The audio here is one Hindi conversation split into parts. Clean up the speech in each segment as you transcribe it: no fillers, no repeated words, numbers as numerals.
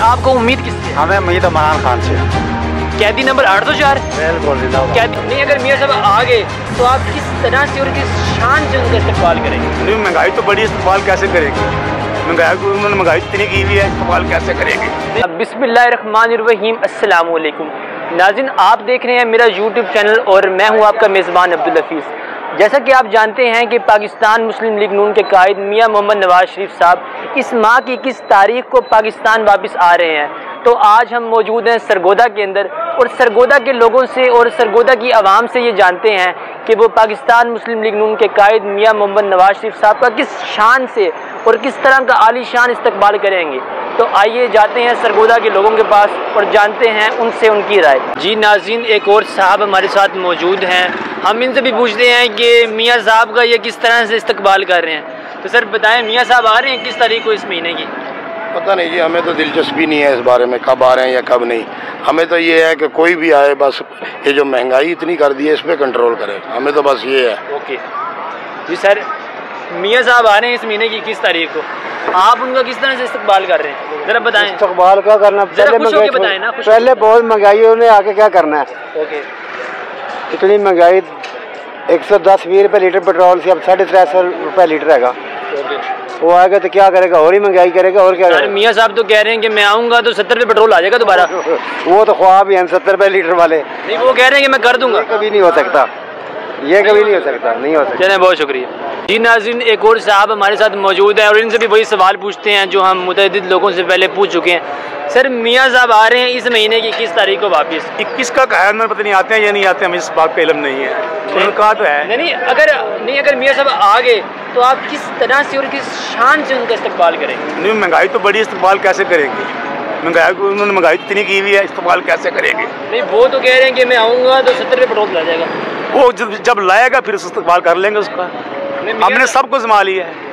आपको उम्मीद किससे? हमें उम्मीद इमरान खान से। कैदी नंबर 804 बिल्कुल कैदी नहीं, अगर मियाँ साहब आ गए तो आप किस तरह से और किस शान से उनका इस्तेमाल करेंगे? नहीं, महंगाई तो बड़ी, इस्तेमाल कैसे करेंगे? उन्होंने महंगाई इतनी की हुई है, इस्तेमाल कैसे करेंगे? बिस्मिल्लाहिर्रहमानिर्रहीम, अस्सलाम वालेकुम नाज़रीन, आप देख रहे हैं मेरा यूट्यूब चैनल और मैं हूं आपका मेज़बान अब्दुल हफीज़। जैसा कि आप जानते हैं कि पाकिस्तान मुस्लिम लीग नून के कायद मियाँ मोहम्मद नवाज शरीफ साहब इस माह की 21 तारीख को पाकिस्तान वापस आ रहे हैं। तो आज हम मौजूद हैं सरगोदा के अंदर और सरगोदा के लोगों से और सरगोदा की आवाम से ये जानते हैं कि वो पाकिस्तान मुस्लिम लीग नून के कायद मियाँ मोहम्मद नवाज शरीफ साहब का किस शान से और किस तरह का आलीशान इस्तकबाल करेंगे। तो आइए जाते हैं सरगोदा के लोगों के पास और जानते हैं उनसे उनकी राय। जी नाज़रीन, एक और साहब हमारे साथ मौजूद हैं, हम इनसे भी पूछते हैं कि मियाँ साहब का ये किस तरह से इस्तकबाल कर रहे हैं। तो सर बताएं, मियाँ साहब आ रहे हैं किस तारीख को इस महीने की? पता नहीं जी, हमें तो दिलचस्पी नहीं है इस बारे में, कब आ रहे हैं या कब नहीं। हमें तो ये है कि कोई भी आए, बस ये जो महंगाई इतनी कर दी है इस पर कंट्रोल करे, हमें तो बस ये है। ओके जी सर, मियाँ साहब आ रहे हैं इस महीने की 21 तारीख को, आप उनका किस तरह से इस्तकबाल कर रहे हैं, जरा बताएं। इस्तकबाल क्या करना, बताएं ना। पहले बहुत महंगाई उन्हें आके क्या करना है। ओके, इतनी महंगाई 110-20 रुपये लीटर पेट्रोल से अब 350 रुपये लीटर हैगा। वो आएगा तो क्या करेगा, और ही महंगाई करेगा और क्या करेगा। मियाँ साहब तो कह रहे हैं कि मैं आऊँगा तो 70 रुपये पेट्रोल आ जाएगा दोबारा। वो तो ख्वाब ही हैं 70 रुपये लीटर वाले। नहीं, वो कह रहे हैं कि मैं कर दूंगा। कभी नहीं हो सकता, ये कभी नहीं हो सकता, नहीं हो सकता। चलें, बहुत शुक्रिया जी नाज़रीन। एक और साहब हमारे साथ मौजूद है और इनसे भी वही सवाल पूछते हैं जो हम मुतअद्दिद लोगों से पहले पूछ चुके हैं। सर, मियाँ साहब आ रहे हैं इस महीने की 21 तारीख को वापस। 21 का कहा है, पता नहीं आते हैं या नहीं आते, हमें इस बात का इल्म नहीं है। उन्होंने कहा तो है। नहीं, अगर मियाँ साहब आ गए तो आप किस तरह से और किस शान से उनका इस्तकबाल करेंगे? नहीं, महंगाई तो बड़ी, इस्तेमाल कैसे करेंगे? उन्होंने महंगाई इतनी की हुई है, इस्तेमाल कैसे करेंगे? नहीं, वो तो कह रहे हैं कि मैं आऊँगा तो 70 रुपये पेट्रोल आ जाएगा। वो जब लाएगा फिर इस्तेमाल कर लेंगे उसका। हमने सब कुछ जमा लिया है,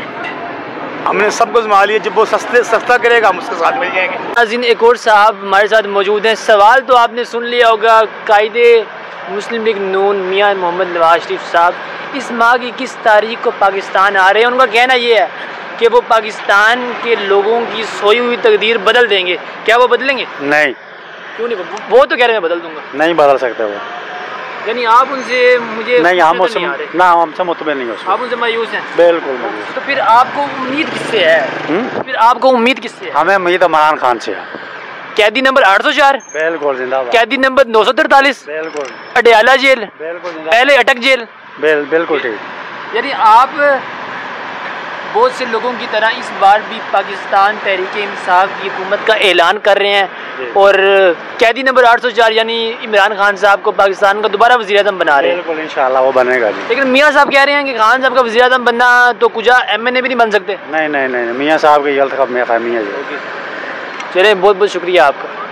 हमने सब कुछ जमा लिया। जब वो सस्ता करेगा हम उसके साथ मिल जाएंगे। नाज़रीन, एक और साहब हमारे साथ मौजूद हैं। सवाल तो आपने सुन लिया होगा, कायदे मुस्लिम लीग नून मियाँ मोहम्मद नवाज शरीफ साहब इस माह की 21 तारीख को पाकिस्तान आ रहे हैं। उनका कहना ये है कि वो पाकिस्तान के लोगों की सोई हुई तकदीर बदल देंगे। क्या वो बदलेंगे? नहीं। क्यों नहीं? वो तो कह रहे हैं बदल दूंगा। नहीं बदल सकते वो। यानी आप उनसे मुझे नहीं, हमसे मुतमिन नहीं हो सकते। आप उनसे मायूस हैं? बिल्कुल मायूस। तो फिर आपको उम्मीद किससे है? फिर आपको उम्मीद किससे है? हमें उम्मीद इमरान खान से है। कैदी नंबर 804 बिल्कुल जिंदाबाद। कैदी नंबर 943 बिल्कुल। अडयाला जेल बिल्कुल, पहले अटक जेल। बिल्कुल ठीक। यानी आप बहुत से लोगों की तरह इस बार भी पाकिस्तान तहरीक इंसाफ की हुकूमत का ऐलान कर रहे हैं और कैदी नंबर 804 यानी इमरान खान साहब को पाकिस्तान का दोबारा वज़ीर-ए-आज़म बना रहे हैं। बिल्कुल, इंशाल्लाह वो बनेगा जी। लेकिन मियाँ साहब कह रहे हैं कि खान साहब का वज़ीर-ए-आज़म बनना तो कुछ MNA भी नहीं बन सकते। नहीं, मियाँ साहब की गलत फहमी है जी। चलिए, बहुत बहुत शुक्रिया आपका।